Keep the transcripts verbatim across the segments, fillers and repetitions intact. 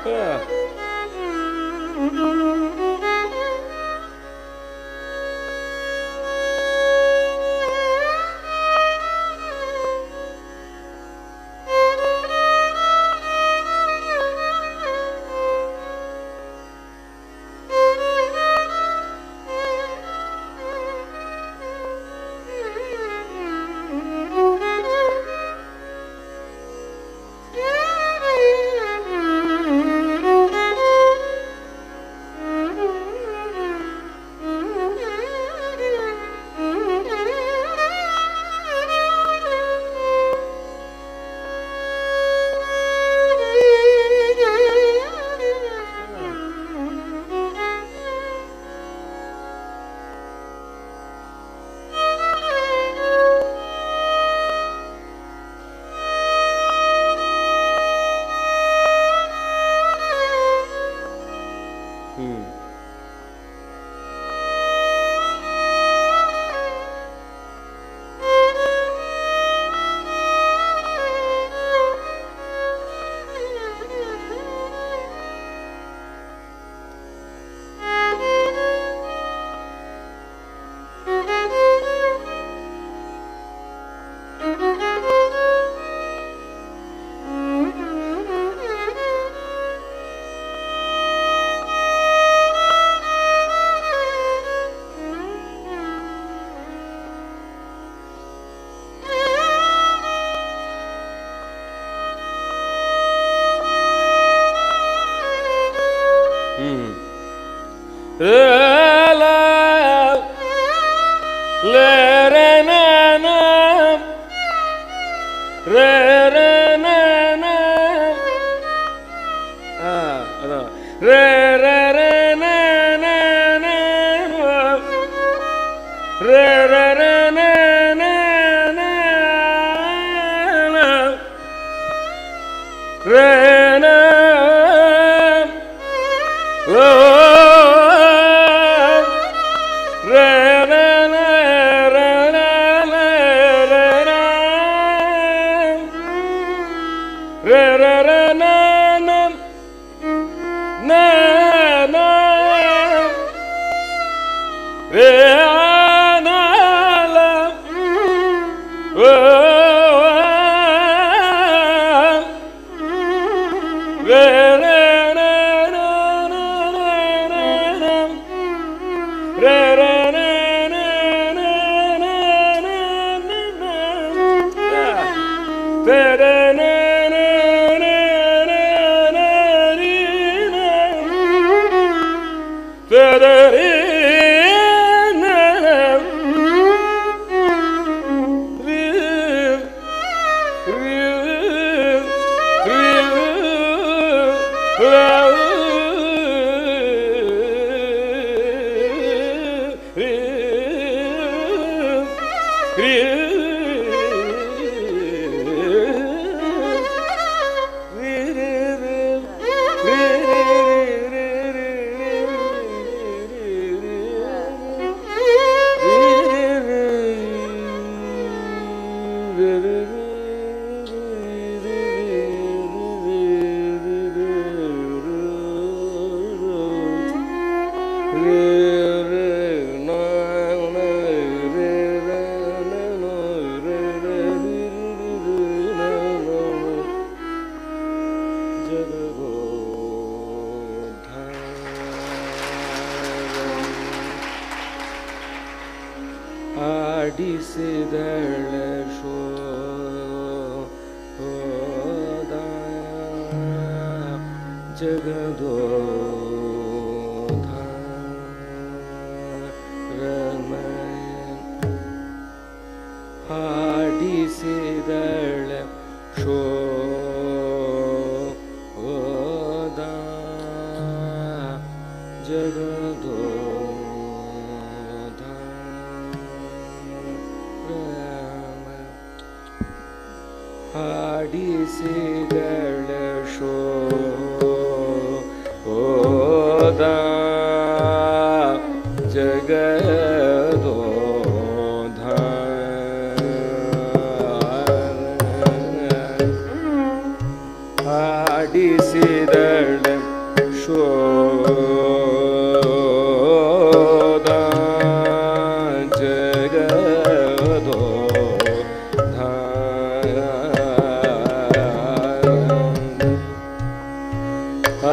ಆಡಿಸಿದಳ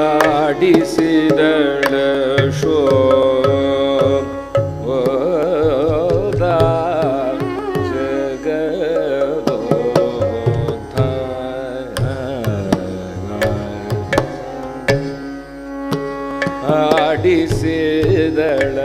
ಆಡಿಸಿದಳ ಶೋಧ ಜಗದೋದ್ಧಾರ ಆಡಿಸಿದಳ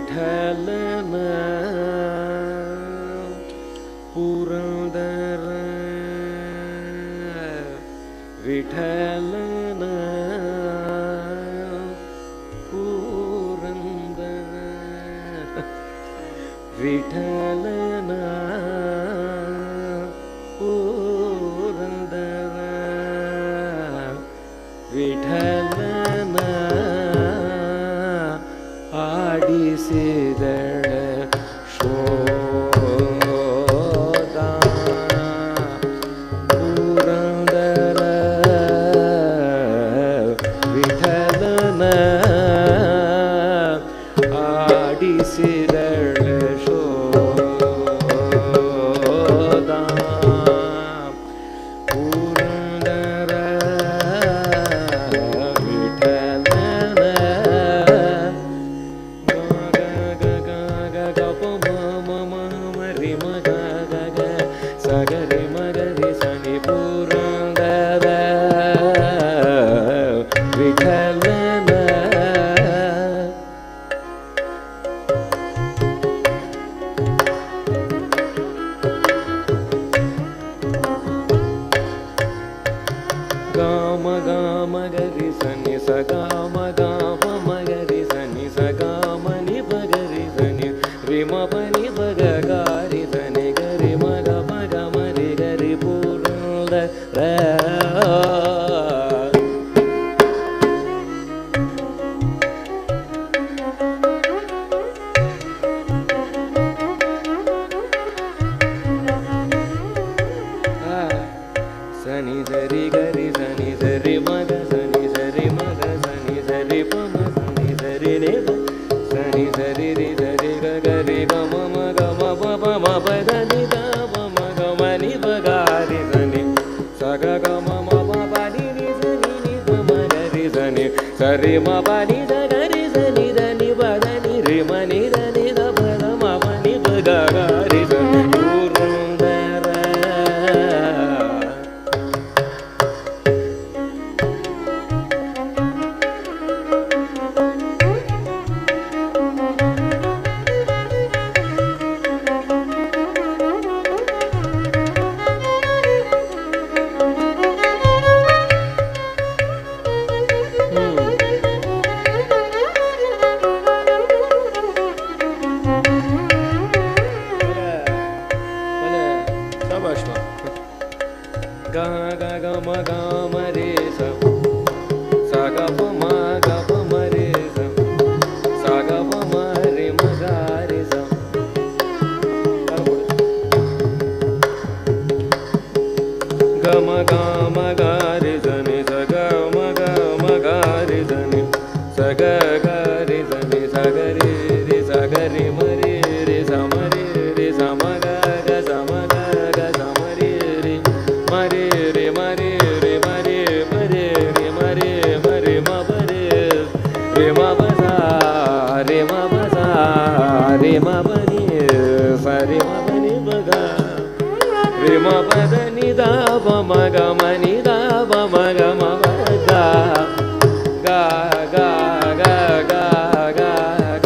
विठलन पुरंदर विठलन पुरंदर विठलन पुरंदर विठलन आडिसिदळ शोधा पुरंदर विठलन आडिसिदळ शोधा पुरंदर गाम गाम गरि सनि स गाम गाम मगरि सनि स गाम नि बगरि सनि रि म प नि ब ग गा रि सनि गरि म ग म ग म रि गरि पुरंदर सनि सरि गरि सनि सरि म ग सनि सरि म ग सनि सरि प म सनि सरि रे प सनि सरि रि सरि ग ग रि ग म म ग म प प म प द नि द प म ग म नि प ग रि सनि स ग ग म म प प नि रि सनि नि प म ग रि सनि सरि म प नि द ग रि सनि द नि प द नि रि म नि द नि द प द म प नि प ग ग रि सनि पुरंदर गा गा ग म ग म रे स स ग प म ग प म रे स स ग प म रे म ग रे स ग म ग म ग रे स नि स ग म ग म ग रे स नि स ग ग रे स नि स ग रे रे स ग रे म रे रे स म रे रे स म ग ग स म ग ग स म रे रे म रे रे म रे रे म रे म रे रे म रे म रे म प रे रे म प सा रे म प सा रे म प नि स रे म प नि प ग रे म प द नि द प म ग म नि द प म ग म प ग ग ग ग ग ग ग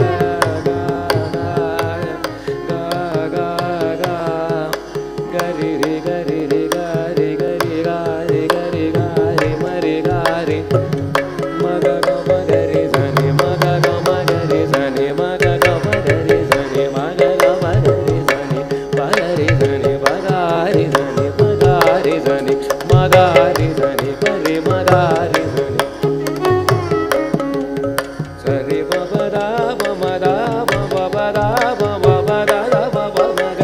ग ग ग ग रि रि ग रि रि ग रि ग रि ग रि ग रि ग रि म रि ग रि म ग ग म ग रि स नि म ग ग म ग रि स नि म ग ग म ग रि स नि म ग ग म ग रि स नि प ग रि स नि प ग रि स नि प ग रि स नि म ग रि स नि प रि म ग रि स नि स रि प प द प म द प प प द प प प द द प प म ग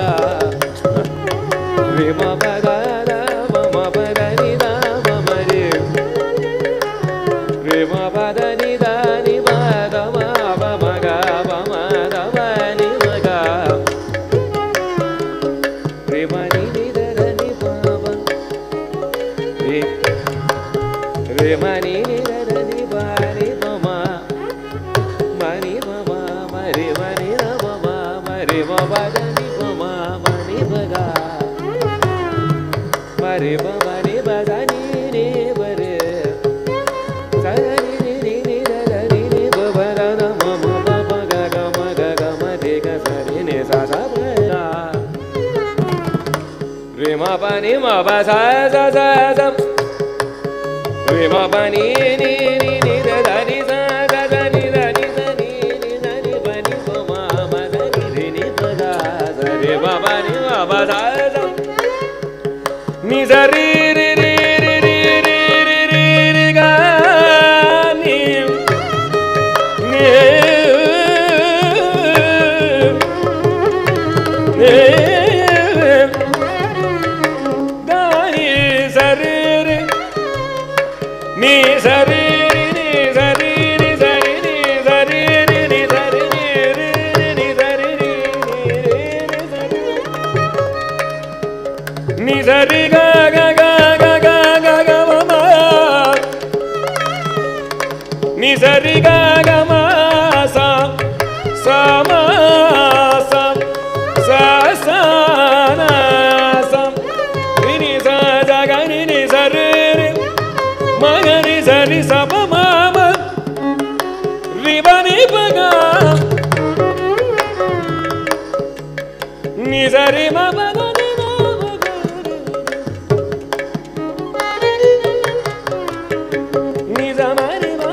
रि म प द द प म प द नि द प म रि रि म प द नि द नि प द म प म ग प म द प नि म ग रि म नि नि द द नि प प रि रि म नि नि द द नि प नि प म म नि प म म रि म नि द प म म रि म प द नि प म म नि प ग म रि प म नि प द नि नि प रे स द नि नि नि नि द द नि नि प प द द म म प प ग ग म ग ग म pa ni ma pa sa sa sa sa re ma pa ni ni ni ni da da ni sa da da ni da ni sa ni ni da ni pa ni pa ma ma da ni re ni pa da sa re ma pa ni ma pa sa sa ni sa re re re re re re re re re ga ni ni Sari ga ga ma sa sa ma sa sa sa na sa ni ni sa sa ga ni ni sa re re ma ga ni sa ni sa pa ma ma ri ba ni pa ga ni sa ri ma pa ga ni ma pa ga ni sa ma ri ma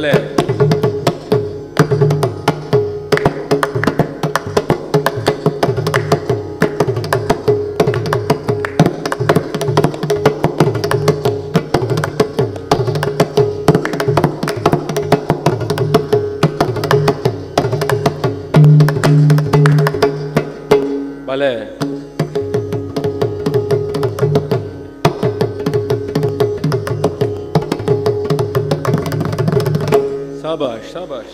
भले भले शाबाश शाबाश।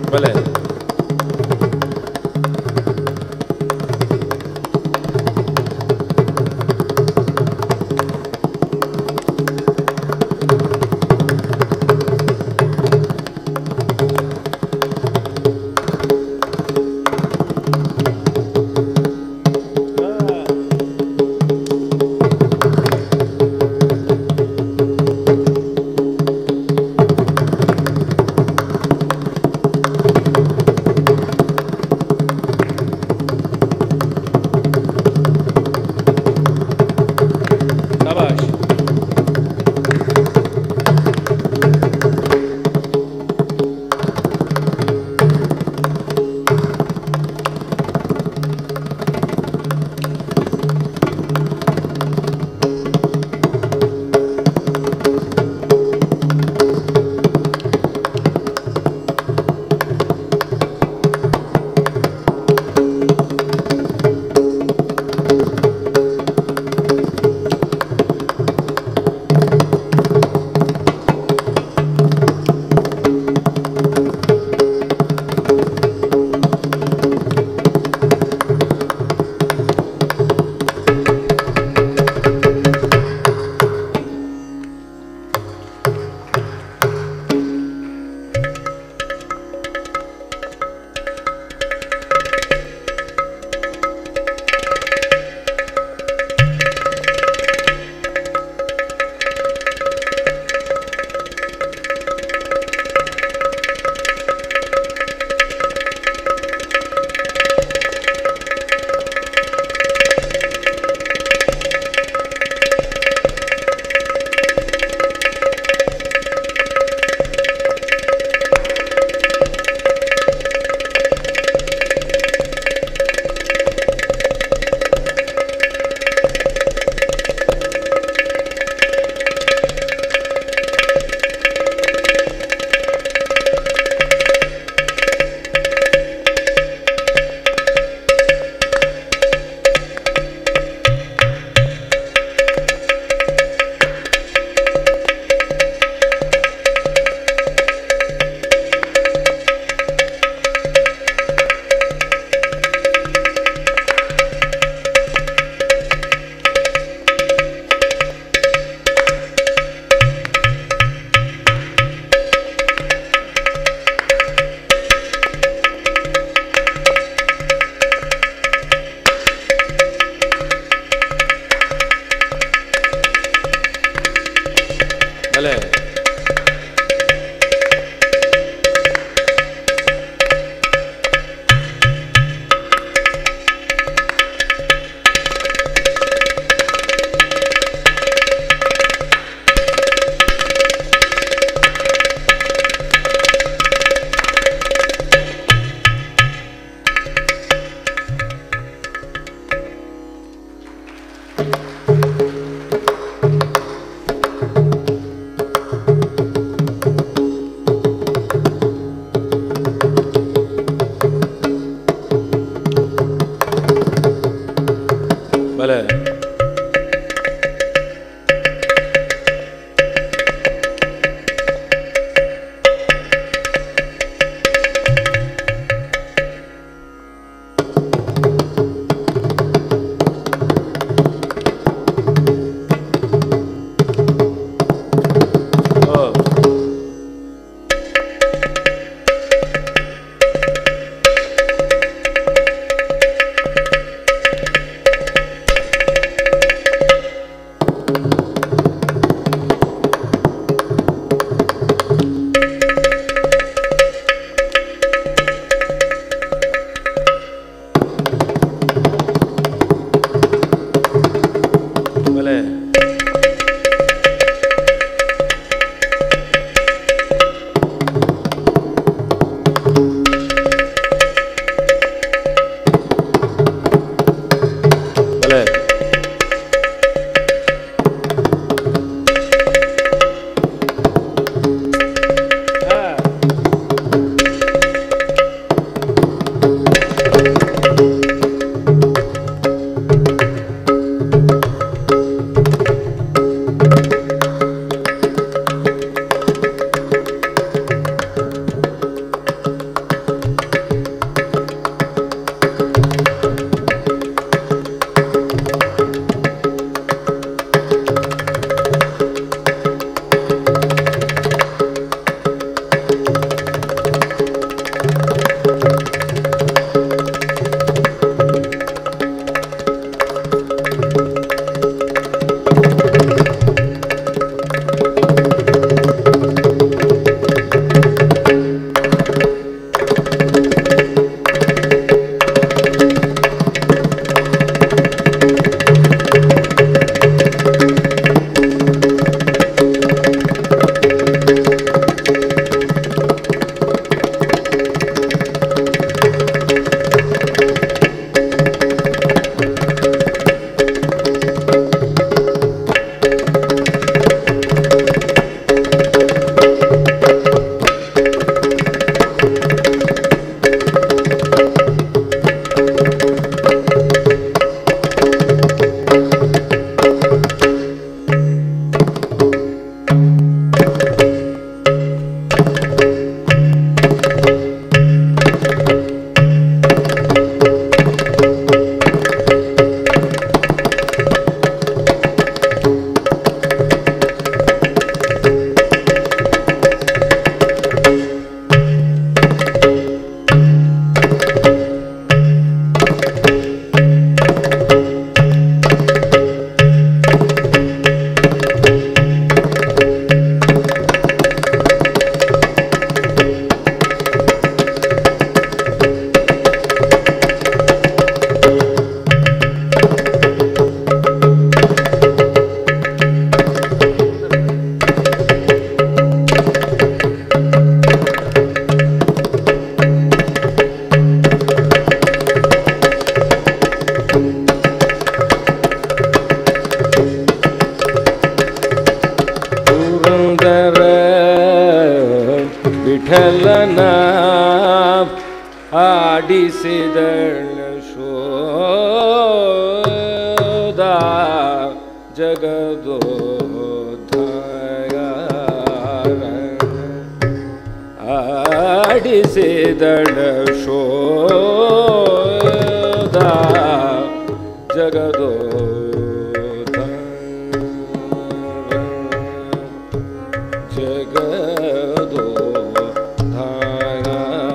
भले ಲಲನ ಆಡಿಸಿದಳ ಶೋಧ ಜಗದೋದ್ಧಾರ ಆಡಿಸಿದಳ ಶೋಧ ಜಗದೋದ್ಧಾರ ಜಗದೋದ್ಧಾರ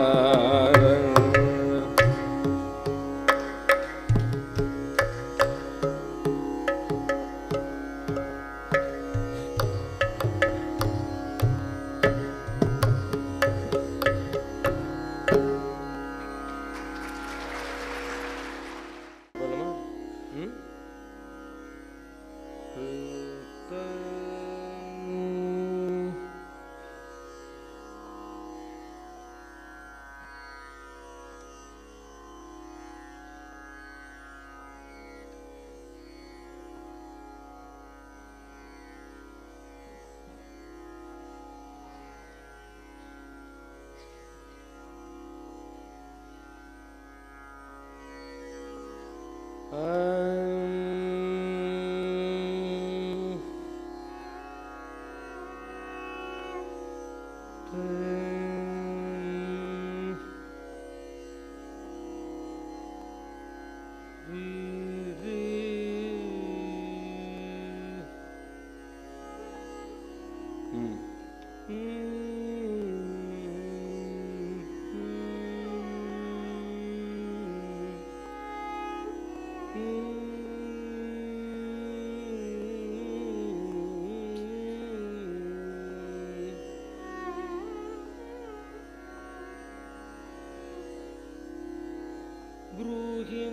ब्रूहि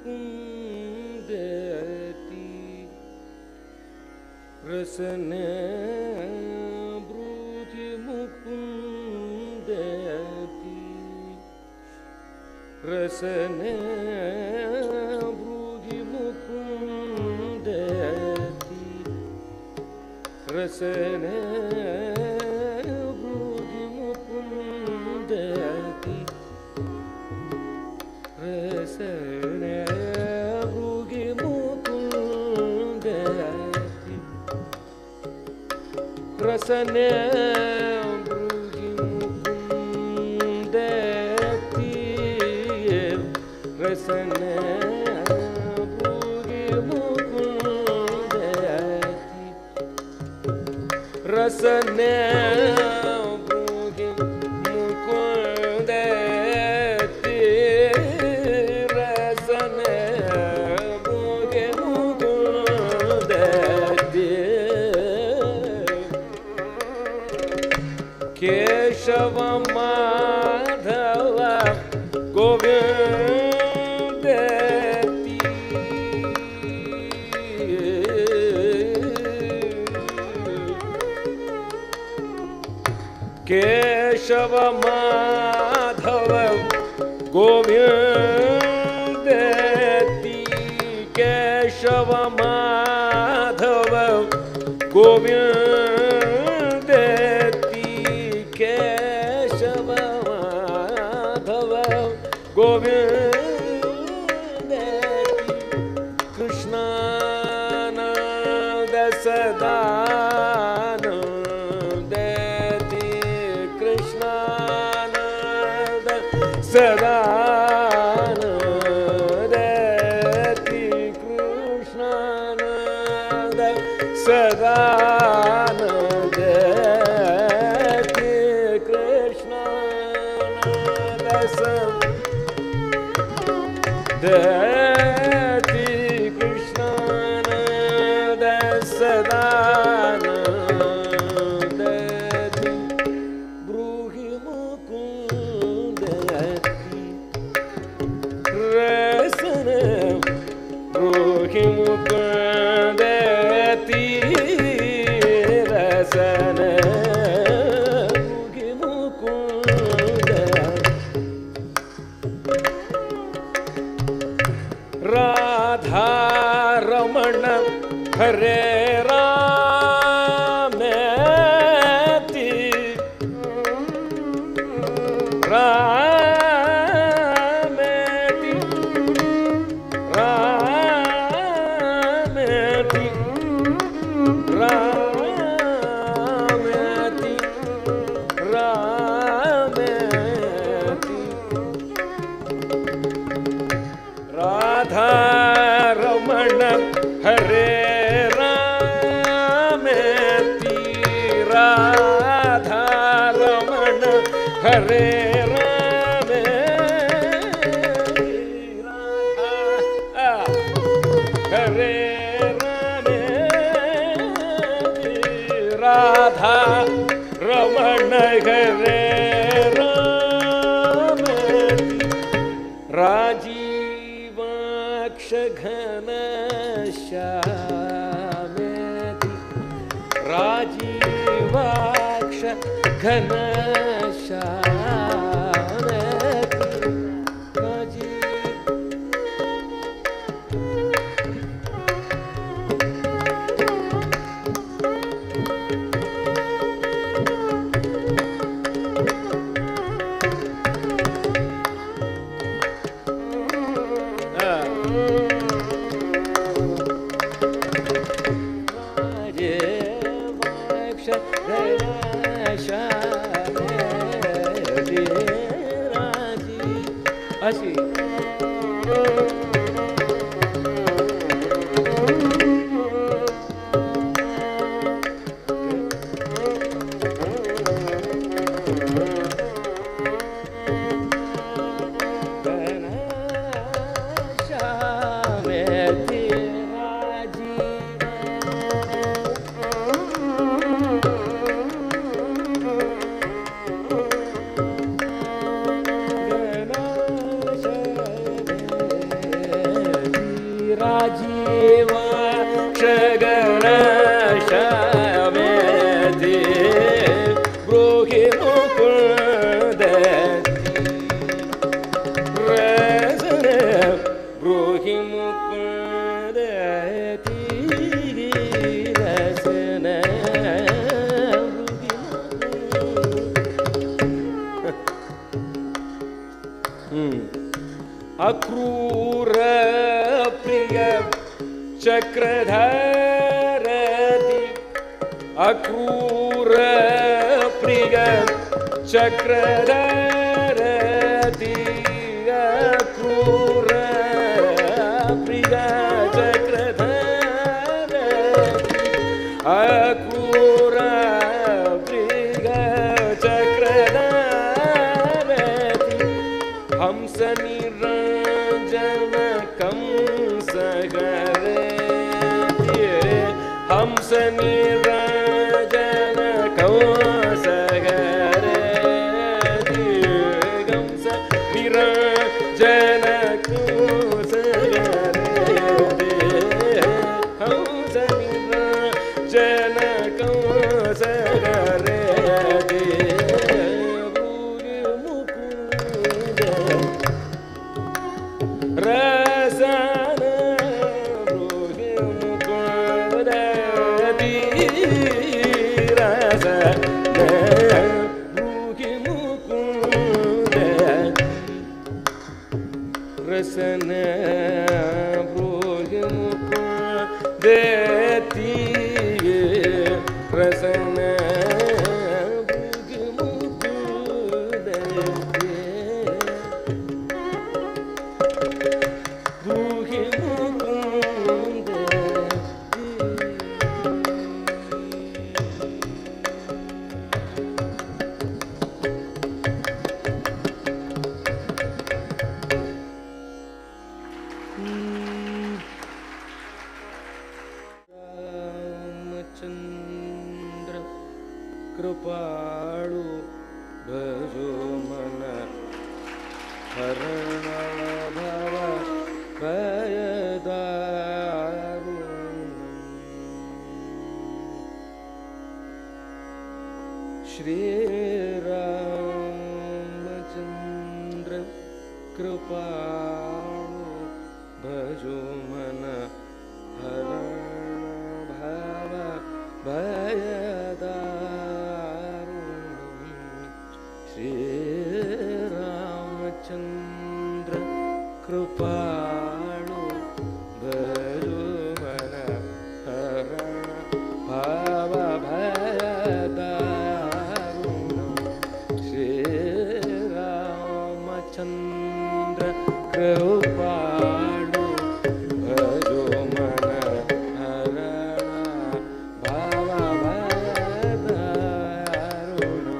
मुकुन्देति रसने ब्रूहि मुकुन्देति रसने ब्रूहि मुकुन्देति रसने ब्रूहि मुकुन्देति रसने ब्रूहि मुकुन्देति रसने ब्रूहि मुकुन्देति रसने ब्रूहि मुकुन्देति रसने ब्रूहि मुकुन्देति रसने ब्रूहि मुकुन्देति केशव माधव गोविन्देति केशव माधव गोविन्देति केशव माधव गोविन्देति केशव माधव गोविन्देति कृष्णानन्द सदानन्देति कृष्णानन्द सदानन्देति कृष्णानन्द सदानन्देति कृष्णानन्द सदानन्देति कृष्णानन्द सदानन्देति ब्रूहि मुकुन्देति रसने ब्रूहि मुकुन्देति रसने ब्रूहि मुकुन्देति राधा रमण हरे रामेति रामेति रामेति रामेति रामेति राधा रमण हरे रामेति राधा रमण हरे रामेति राधा हरे रामेति राधा रमण हरे रामेति राजीवाक्ष घन श्यामेति राजीवाक्ष घन श्यामेति राजी अशी अक्रूर प्रिय चक्रधरति अक्रूर प्रिय चक्रधरति अक्रूर प्रिय चक्रधरति अक्रूर प्रिय चक्रधरति हंस हंस निरंजन कंस हरे हंस निरंजन कंस हरे हंस निरंजन कंस हरे मुकुंद रसन रसन भोग मुकुंद देती रसन भोग मुकुंद भोग मुकुंद रामचंद्र कृपाळु भजो मन हरण भव भयदारु श्री रामचंद्र कृपाळु भजो मन हरण भव भयदारुणं श्री रामचन्द्र कृपाणु भजुमन हरण भावभयदारुणं श्रीरामचन्द्र कृपाणु भजुमन हरण भावभयदारुणं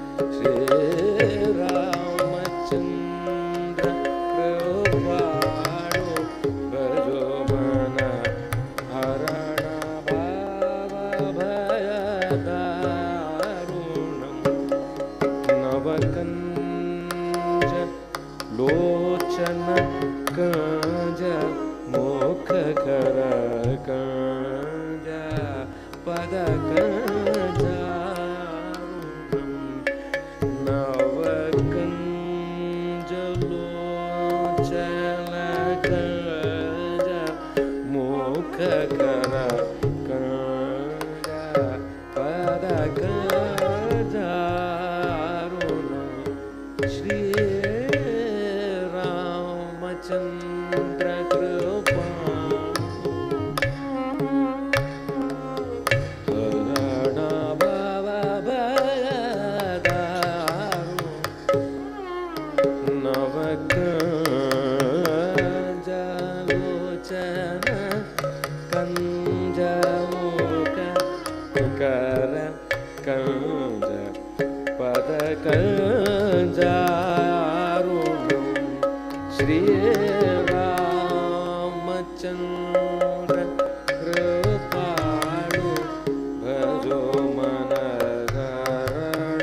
श्रीरामचन्द्र कृपाणु भजुमन हरण भावभयदारुणं नवकञ्ज लोचन कंज मुखकर कंज पद कंजारुणं नवकञ्ज लोचन कंज मुखकर कंज पद कंजारुणं श्री रामचन्द्र कंजारुणं श्री रामचन्द्र कृपाणु भजो मन हरण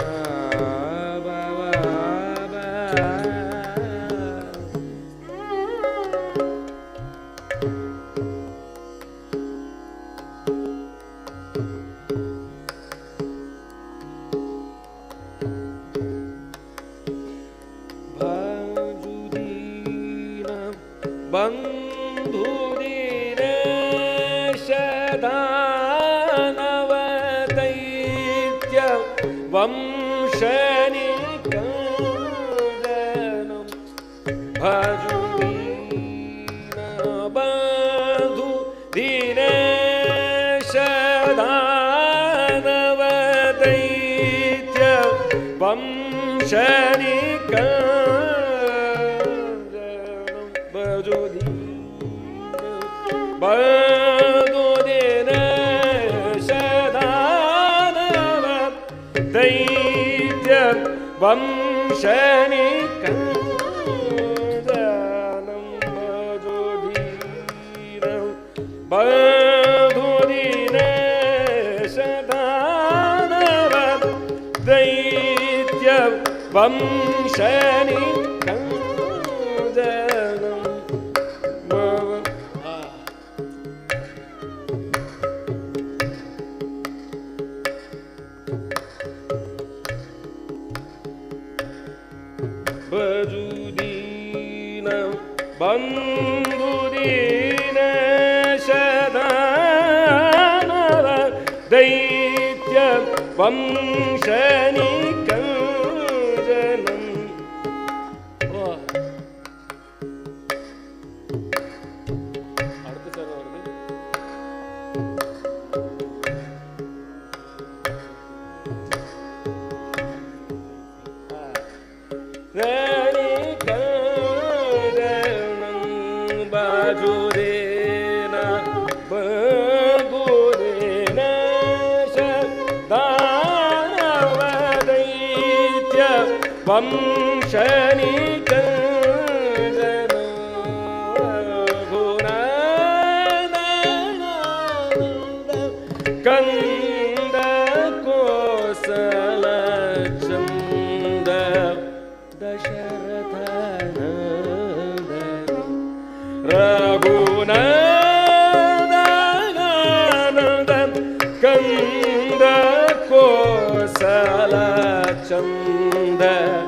बन्धुदीनेश दानवदैत्य वंशनिकन्दनं भजो बन्धुदीनेश दानवदैत्य वंशनिकन्दनं भजो बन्धुदीनेश दानवदैत्य वंशनिकन्दनं भजो धीरं बन्धुदीनेश दानवदैत्य वंशनिकन्दनं भजुदीनं बन्धुदीनेश दानवदैत्य वंशनिकन्दनं அடுத்த சார் வருது बाजुरेना बंधुरेनेश दानवदैत्य वंशनिकन्दनं कंद कोसल चंद दशरथ रघुनन्दन कंद कोसल चंद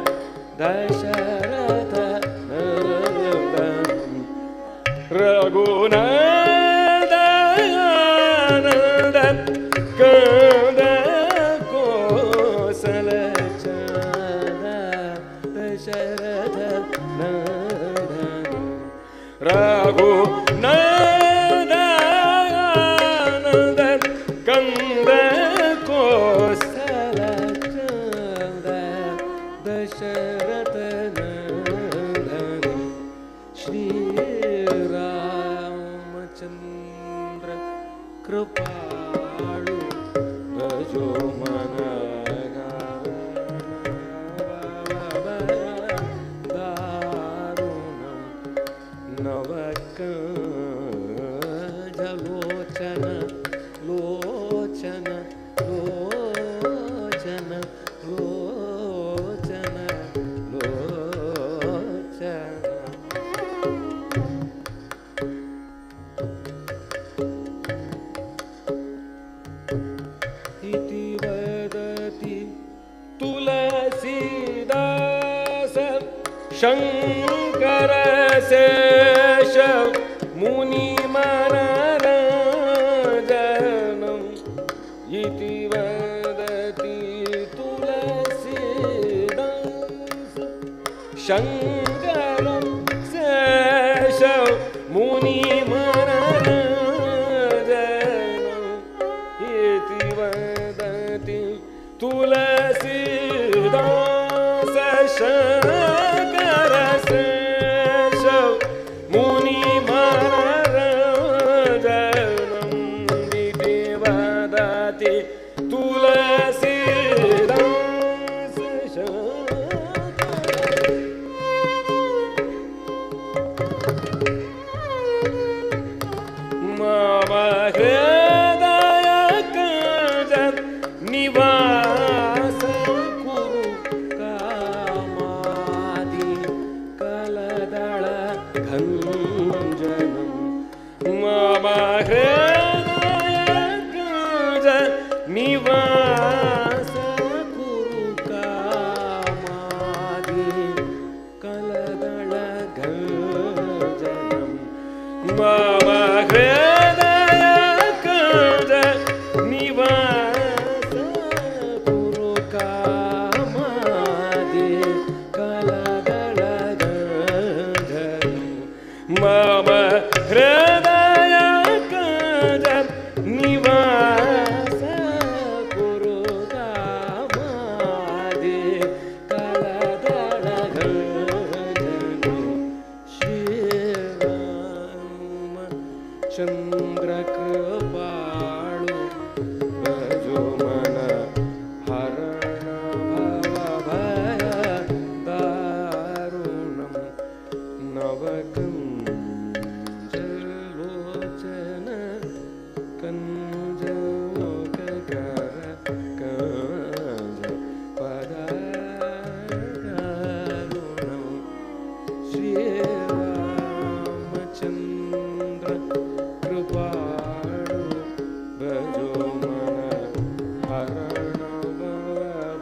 दशरथ रघुनन्दन कंद कोसल चंद दशरथ नंदन रघु नंदन कंद कौशल चंद दशरथ नंदन श्री रामचंद्र कृपालु भजो मन लोचन लोचन लोचन लोचन लोचन इति वदति तुलसीदास शंकर शेष मुनि मनरंजनम इति वदति तुलसीदास शंकर शेष मुनि मनरंजनम इति वदति तुलसीदास शंकर शेष मुनि तुलसीदास मम हृदय कंज निवास कुरु कामादि कलदल घंजनम मम हृदय कंज निवास कुरु कामादि कलदल घंजनम मम हृदय कंज निवास कुरु कामादि कलदल घंजनम मम हृदय कंज निवास कुरु कामादि कलदल घंजनम श्री रामचंद्र कृपालु भजो मन हरण भव भय दारुणम नवकंज लोचन कंज मुखकर कंज पदारुणम श्री रामचंद्र कृपालु भजो मन हरण भव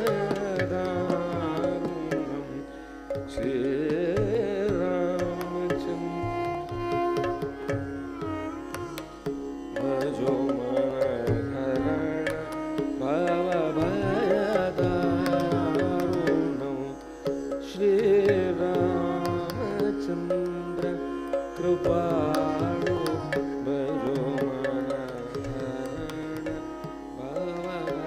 दारुणम श्री रामचंद्र भजो मन हरण भव दारुणम श्री रामचंद्र कृपालु भजो मन हरण भव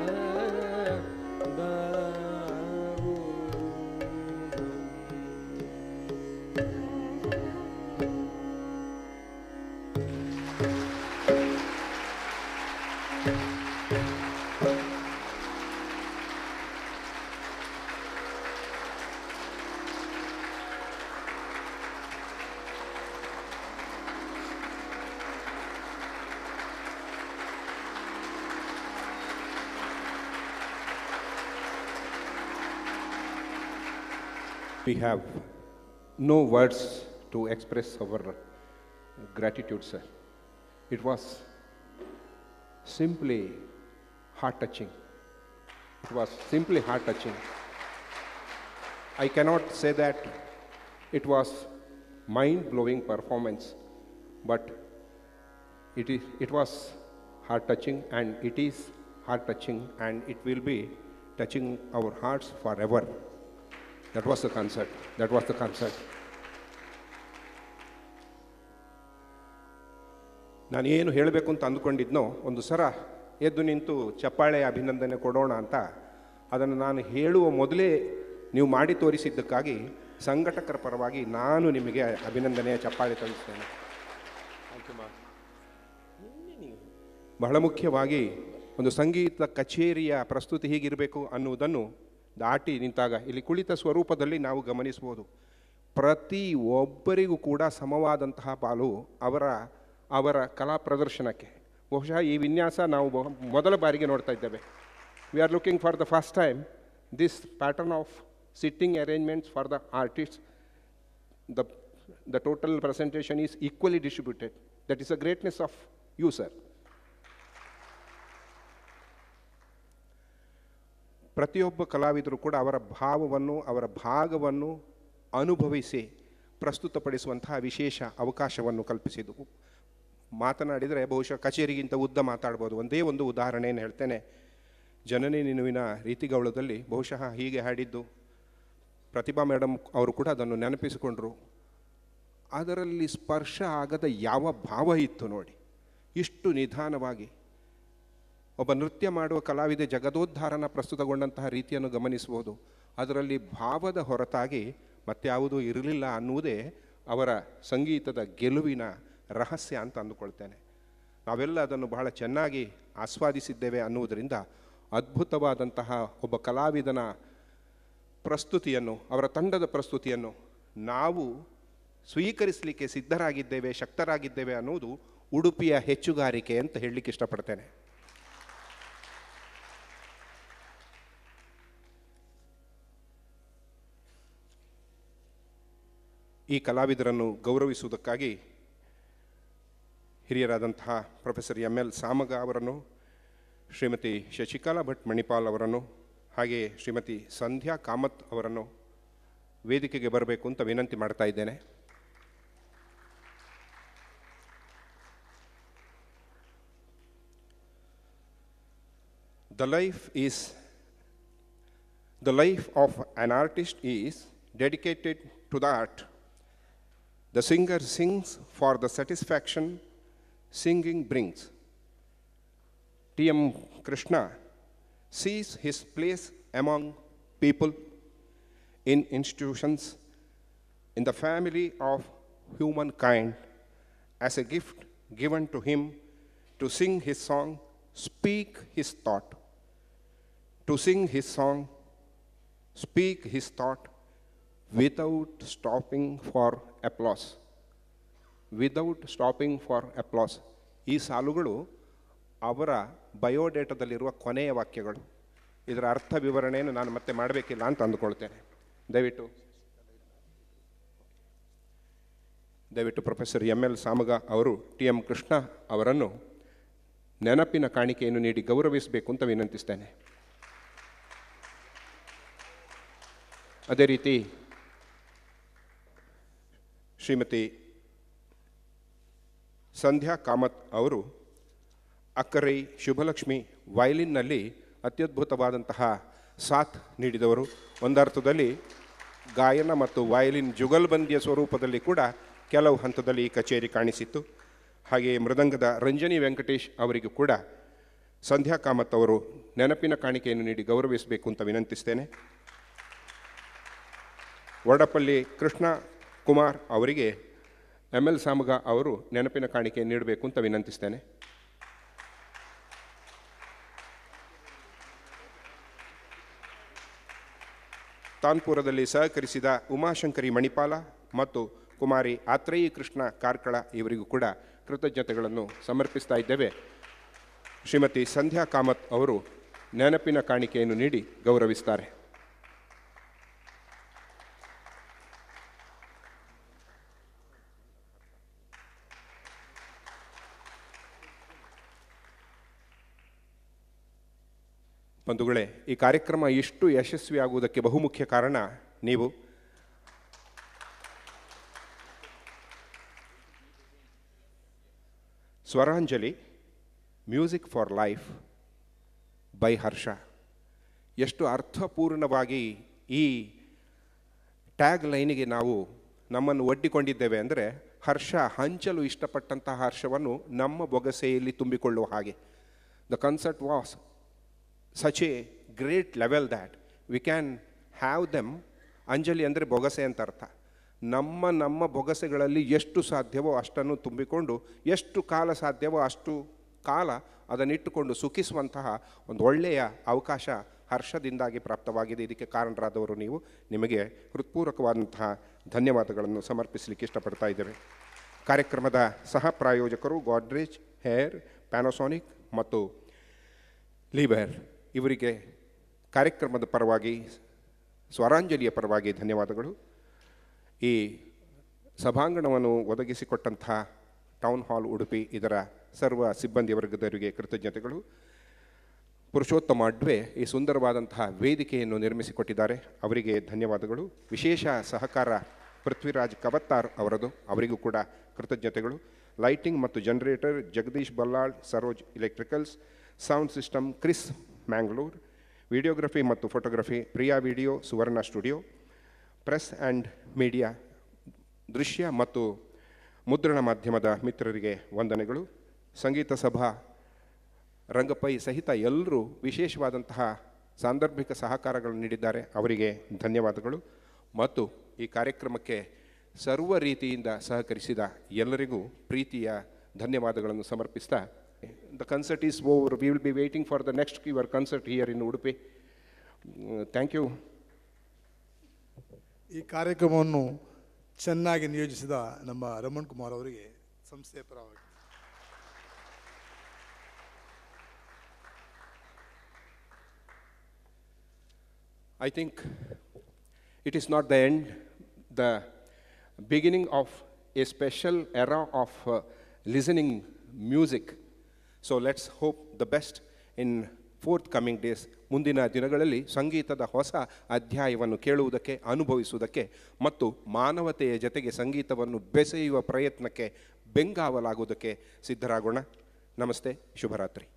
We have no words to express our gratitude, sir. It was simply heart-touching. It was simply heart-touching. I cannot say that it was mind-blowing performance, but it is, it was heart-touching, and it is heart-touching, and it will be touching our hearts forever. That was the concert that was the concert ನಾನು ಏನು ಹೇಳಬೇಕು ಅಂತ ಅಂದ್ಕೊಂಡಿದ್ನೋ ಒಂದು ಸಲ ಎದ್ದು ನಿಂತು ಚಪ್ಪಾಳೆ ಅಭಿನಂದನೆ ಕೊಡೋಣ ಅಂತ ಅದನ್ನು ನಾನು ಹೇಳುವ ಮೊದಲೇ ನೀವು ಮಾಡಿ ತೋರಿಸಿದ್ದಕ್ಕಾಗಿ ಸಂಘಟಕರ ಪರವಾಗಿ ನಾನು ನಿಮಗೆ ಅಭಿನಂದನೆಯ ಚಪ್ಪಾಳೆ ತೋರಿಸ್ತೇನೆ. ಬಹಳ ಮುಖ್ಯವಾಗಿ ಒಂದು ಸಂಗೀತ ಕಚೇರಿಯ ಪ್ರಸ್ತುತಿ ಹೀಗಿರಬೇಕು ಅನ್ನುವುದನ್ನು ದಾಟಿ ನಿಂತಾಗ ಇಲ್ಲಿ ಕುಳಿತ ಸ್ವರೂಪದಲ್ಲಿ ನಾವು ಗಮನಿಸ್ಬೋದು. ಪ್ರತಿ ಒಬ್ಬರಿಗೂ ಕೂಡ ಸಮವಾದಂತಹ ಪಾಲು ಅವರ ಅವರ ಕಲಾ ಪ್ರದರ್ಶನಕ್ಕೆ. ಬಹುಶಃ ಈ ವಿನ್ಯಾಸ ನಾವು ಮೊದಲ ಬಾರಿಗೆ ನೋಡ್ತಾ ಇದ್ದೇವೆ. We are looking for the first time this pattern of sitting arrangements for the artist. The the total presentation is equally distributed. That is a greatness of you sir. ಪ್ರತಿಯೊಬ್ಬ ಕಲಾವಿದರು ಕೂಡ ಅವರ ಭಾವವನ್ನು ಅವರ ಭಾಗವನ್ನು ಅನುಭವಿಸಿ ಪ್ರಸ್ತುತಪಡಿಸುವಂತಹ ವಿಶೇಷ ಅವಕಾಶವನ್ನು ಕಲ್ಪಿಸಿದ್ದು. ಮಾತನಾಡಿದರೆ ಬಹುಶಃ ಕಚೇರಿಗಿಂತ ಉದ್ದ ಮಾತಾಡ್ಬೋದು. ಒಂದೇ ಒಂದು ಉದಾಹರಣೆಯನ್ನು ಹೇಳ್ತೇನೆ. ಜನನಿ ನಿನುವಿನ ರೀತಿಗೌಳದಲ್ಲಿ ಬಹುಶಃ ಹೀಗೆ ಹಾಡಿದ್ದು ಪ್ರತಿಭಾ ಮೇಡಮ್ ಅವರು ಕೂಡ ಅದನ್ನು ನೆನಪಿಸಿಕೊಂಡ್ರು. ಅದರಲ್ಲಿ ಸ್ಪರ್ಶ ಆಗದ ಯಾವ ಭಾವ ಇತ್ತು ನೋಡಿ. ಇಷ್ಟು ನಿಧಾನವಾಗಿ ಒಬ್ಬ ನೃತ್ಯ ಮಾಡುವ ಕಲಾವಿದೆ ಜಗದೋದ್ಧಾರನ ಪ್ರಸ್ತುತಗೊಂಡಂತಹ ರೀತಿಯನ್ನು ಗಮನಿಸ್ಬೋದು. ಅದರಲ್ಲಿ ಭಾವದ ಹೊರತಾಗಿ ಮತ್ಯಾವುದೂ ಇರಲಿಲ್ಲ ಅನ್ನುವುದೇ ಅವರ ಸಂಗೀತದ ಗೆಲುವಿನ ರಹಸ್ಯ ಅಂತ ಅಂದುಕೊಳ್ತೇನೆ. ನಾವೆಲ್ಲ ಅದನ್ನು ಬಹಳ ಚೆನ್ನಾಗಿ ಆಸ್ವಾದಿಸಿದ್ದೇವೆ ಅನ್ನುವುದರಿಂದ ಅದ್ಭುತವಾದಂತಹ ಒಬ್ಬ ಕಲಾವಿದನ ಪ್ರಸ್ತುತಿಯನ್ನು, ಅವರ ತಂಡದ ಪ್ರಸ್ತುತಿಯನ್ನು ನಾವು ಸ್ವೀಕರಿಸಲಿಕ್ಕೆ ಸಿದ್ಧರಾಗಿದ್ದೇವೆ, ಶಕ್ತರಾಗಿದ್ದೇವೆ ಅನ್ನುವುದು ಉಡುಪಿಯ ಹೆಚ್ಚುಗಾರಿಕೆ ಅಂತ ಹೇಳಲಿಕ್ಕೆ ಇಷ್ಟಪಡ್ತೇನೆ. ಈ ಕಲಾವಿದರನ್ನು ಗೌರವಿಸುವುದಕ್ಕಾಗಿ ಹಿರಿಯರಾದಂತಹ ಪ್ರೊಫೆಸರ್ ಎಮ್ ಎಲ್ ಸಾಮಗ ಅವರನ್ನು, ಶ್ರೀಮತಿ ಶಶಿಕಲಾ ಭಟ್ ಮಣಿಪಾಲ್ ಅವರನ್ನು, ಹಾಗೆಯೇ ಶ್ರೀಮತಿ ಸಂಧ್ಯಾ ಕಾಮತ್ ಅವರನ್ನು ವೇದಿಕೆಗೆ ಬರಬೇಕು ಅಂತ ವಿನಂತಿ ಮಾಡ್ತಾ ಇದ್ದೇನೆ. The life is, the life of an artist is dedicated to the art. The singer sings for the satisfaction singing brings. T M Krishna sees his place among people, in institutions, in the family of humankind, as a gift given to him to sing his song, speak his thought. To sing his song, speak his thought without stopping for applause. Without stopping for applause. ಈ ಸಾಲುಗಳು ಅವರ ಬಯೋಡೇಟಾದಲ್ಲಿರುವ ಕೊನೆಯ ವಾಕ್ಯಗಳು. ಇದರ ಅರ್ಥ ವಿವರಣೆಯನ್ನು ನಾನು ಮತ್ತೆ ಮಾಡಬೇಕಿಲ್ಲ ಅಂತ ಅಂದುಕೊಳ್ತೇನೆ. ದಯವಿಟ್ಟು ದಯವಿಟ್ಟು ಪ್ರೊಫೆಸರ್ ಎಮ್ ಎಲ್ ಸಾಮಗ ಅವರು ಟಿ ಎಂ ಕೃಷ್ಣ ಅವರನ್ನು ನೆನಪಿನ ಕಾಣಿಕೆಯನ್ನು ನೀಡಿ ಗೌರವಿಸಬೇಕು ಅಂತ ವಿನಂತಿಸ್ತೇನೆ. ಅದೇ ರೀತಿ ಶ್ರೀಮತಿ ಸಂಧ್ಯಾ ಕಾಮತ್ ಅವರು ಅಕ್ಕರೈ ಶುಭಲಕ್ಷ್ಮಿ ವಯಲಿನ್ನಲ್ಲಿ ಅತ್ಯದ್ಭುತವಾದಂತಹ ಸಾಥ್ ನೀಡಿದವರು. ಒಂದರ್ಥದಲ್ಲಿ ಗಾಯನ ಮತ್ತು ವಯಲಿನ್ ಜುಗಲ್ಬಂದಿಯ ಸ್ವರೂಪದಲ್ಲಿ ಕೂಡ ಕೆಲವು ಹಂತದಲ್ಲಿ ಈ ಕಚೇರಿ ಕಾಣಿಸಿತ್ತು. ಹಾಗೆಯೇ ಮೃದಂಗದ ರಂಜನಿ ವೆಂಕಟೇಶ್ ಅವರಿಗೂ ಕೂಡ ಸಂಧ್ಯಾ ಕಾಮತ್ ಅವರು ನೆನಪಿನ ಕಾಣಿಕೆಯನ್ನು ನೀಡಿ ಗೌರವಿಸಬೇಕು ಅಂತ ವಿನಂತಿಸ್ತೇನೆ. ವಡಪಲ್ಲಿ ಕೃಷ್ಣ ಕುಮಾರ್ ಅವರಿಗೆ ಎಮ್ ಎಲ್ ಸಾಮಗ ಅವರು ನೆನಪಿನ ಕಾಣಿಕೆ ನೀಡಬೇಕು ಅಂತ ವಿನಂತಿಸ್ತೇನೆ. ತಾನ್ಪುರದಲ್ಲಿ ಸಹಕರಿಸಿದ ಉಮಾಶಂಕರಿ ಮಣಿಪಾಲ ಮತ್ತು ಕುಮಾರಿ ಆತ್ರೇಯಿ ಕೃಷ್ಣ ಕಾರ್ಕಳ ಇವರಿಗೂ ಕೂಡ ಕೃತಜ್ಞತೆಗಳನ್ನು ಸಮರ್ಪಿಸ್ತಾ ಇದ್ದೇವೆ. ಶ್ರೀಮತಿ ಸಂಧ್ಯಾ ಕಾಮತ್ ಅವರು ನೆನಪಿನ ಕಾಣಿಕೆಯನ್ನು ನೀಡಿ ಗೌರವಿಸ್ತಾರೆ. ಬಂಧುಗಳೇ, ಈ ಕಾರ್ಯಕ್ರಮ ಇಷ್ಟು ಯಶಸ್ವಿಯಾಗುವುದಕ್ಕೆ ಬಹುಮುಖ್ಯ ಕಾರಣ ನೀವು. Swaranjali music for life by Harsha ಎಷ್ಟು ಅರ್ಥಪೂರ್ಣವಾಗಿ ಈ ಟ್ಯಾಗ್ ಲೈನಿಗೆ ನಾವು ನಮ್ಮನ್ನು ಒಡ್ಡಿಕೊಂಡಿದ್ದೇವೆ ಅಂದರೆ ಹರ್ಷ ಹಂಚಲು ಇಷ್ಟಪಟ್ಟಂತಹ ಹರ್ಷವನ್ನು ನಮ್ಮ ಬೊಗಸೆಯಲ್ಲಿ ತುಂಬಿಕೊಳ್ಳುವ ಹಾಗೆ. The concert was such a great level that we can have them. ಅಂಜಲಿ ಅಂದರೆ ಬೊಗಸೆ ಅಂತ ಅರ್ಥ. ನಮ್ಮ ನಮ್ಮ ಬೊಗಸೆಗಳಲ್ಲಿ ಎಷ್ಟು ಸಾಧ್ಯವೋ ಅಷ್ಟನ್ನು ತುಂಬಿಕೊಂಡು ಎಷ್ಟು ಕಾಲ ಸಾಧ್ಯವೋ ಅಷ್ಟು ಕಾಲ ಅದನ್ನಿಟ್ಟುಕೊಂಡು ಸುಖಿಸುವಂತಹ ಒಂದು ಒಳ್ಳೆಯ ಅವಕಾಶ ಹರ್ಷದಿಂದಾಗಿ ಪ್ರಾಪ್ತವಾಗಿದೆ. ಇದಕ್ಕೆ ಕಾರಣರಾದವರು ನೀವು. ನಿಮಗೆ ಹೃತ್ಪೂರ್ವಕವಾದಂತಹ ಧನ್ಯವಾದಗಳನ್ನು ಸಮರ್ಪಿಸಲಿಕ್ಕೆ ಇಷ್ಟಪಡ್ತಾ ಇದ್ದೇವೆ. ಕಾರ್ಯಕ್ರಮದ ಸಹ ಪ್ರಾಯೋಜಕರು ಗಾಡ್ರೇಜ್, ಹೇರ್, ಪ್ಯಾನಾಸೋನಿಕ್ ಮತ್ತು ಲೀಬರ್. ಇವರಿಗೆ ಕಾರ್ಯಕ್ರಮದ ಪರವಾಗಿ, ಸ್ವರಾಂಜಲಿಯ ಪರವಾಗಿ ಧನ್ಯವಾದಗಳು. ಈ ಸಭಾಂಗಣವನ್ನು ಒದಗಿಸಿಕೊಟ್ಟಂಥ ಟೌನ್ ಹಾಲ್ ಉಡುಪಿ ಇದರ ಸರ್ವ ಸಿಬ್ಬಂದಿ ವರ್ಗದವರಿಗೆ ಕೃತಜ್ಞತೆಗಳು. ಪುರುಷೋತ್ತಮ ಅಡ್ವೆ ಈ ಸುಂದರವಾದಂತಹ ವೇದಿಕೆಯನ್ನು ನಿರ್ಮಿಸಿಕೊಟ್ಟಿದ್ದಾರೆ, ಅವರಿಗೆ ಧನ್ಯವಾದಗಳು. ವಿಶೇಷ ಸಹಕಾರ ಪೃಥ್ವಿರಾಜ್ ಕವತ್ತಾರ್ ಅವರದು, ಅವರಿಗೂ ಕೂಡ ಕೃತಜ್ಞತೆಗಳು. ಲೈಟಿಂಗ್ ಮತ್ತು generator Jagadish Ballal, Saroj electricals. Sound system Kris Mangalore. Videography ಮತ್ತು photography Priya video, Suvarna studio. Press and media, ದೃಶ್ಯ ಮತ್ತು ಮುದ್ರಣ ಮಾಧ್ಯಮದ ಮಿತ್ರರಿಗೆ ವಂದನೆಗಳು. ಸಂಗೀತ ಸಭಾ ರಂಗಪೈ ಸಹಿತ ಎಲ್ಲರೂ ವಿಶೇಷವಾದಂತಹ ಸಾಂದರ್ಭಿಕ ಸಹಕಾರಗಳನ್ನು ನೀಡಿದ್ದಾರೆ, ಅವರಿಗೆ ಧನ್ಯವಾದಗಳು. ಮತ್ತು ಈ ಕಾರ್ಯಕ್ರಮಕ್ಕೆ ಸರ್ವ ರೀತಿಯಿಂದ ಸಹಕರಿಸಿದ ಎಲ್ಲರಿಗೂ ಪ್ರೀತಿಯ ಧನ್ಯವಾದಗಳನ್ನು ಸಮರ್ಪಿಸ್ತಾ, the concert is over. We will be waiting for the next your concert here in Udupi. Thank you. ಈ ಕಾರ್ಯಕ್ರಮವನ್ನು ಚೆನ್ನಾಗಿ ನಿಯೋಜಿಸಿದ ನಮ್ಮ ರಮಣ್ ಕುಮಾರ್ ಅವರಿಗೆ ಸಂಸ್ಥೆಯ ಪರವಾಗಿ I think it is not the end, the beginning of a special era of uh, listening music. So let's hope the best in forthcoming days. ಮುಂದಿನ ದಿನಗಳಲ್ಲಿ ಸಂಗೀತದ ಹೊಸ ಅಧ್ಯಾಯವನ್ನು ಕೇಳುವುದಕ್ಕೆ, ಅನುಭವಿಸುವುದಕ್ಕೆ ಮತ್ತು ಮಾನವತೆಯ ಜೊತೆಗೆ ಸಂಗೀತವನ್ನು ಬೆಸೆಯುವ ಪ್ರಯತ್ನಕ್ಕೆ ಬೆಂಗಾವಲಾಗುವುದಕ್ಕೆ ಸಿದ್ಧರಾಗೋಣ. ನಮಸ್ತೆ, ಶುಭರಾತ್ರಿ.